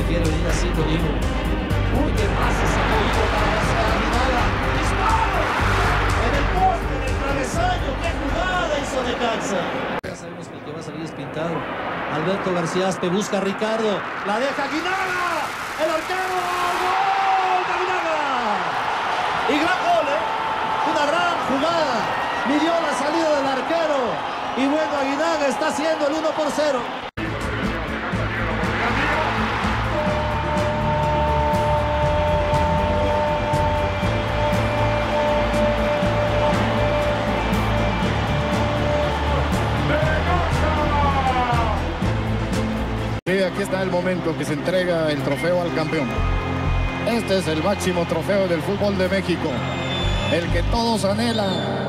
prefiere venir así, lo digo. Uy, qué pase se cogió para hacer Aguinaga. ¡Disparo! En el poste, en el travesaño. ¡Qué jugada hizo Necaxa! Ya sabemos que el que va a salir es Pintado. Alberto García Aspe busca a Ricardo. La deja Aguinaga. El arquero. ¡Gol de Aguinaga! Y gran gol, ¿eh? Una gran jugada. Midió la salida del arquero. Y bueno, Aguinaga está haciendo el 1-0. Sí, aquí está el momento que se entrega el trofeo al campeón. Este es el máximo trofeo del fútbol de México, el que todos anhelan.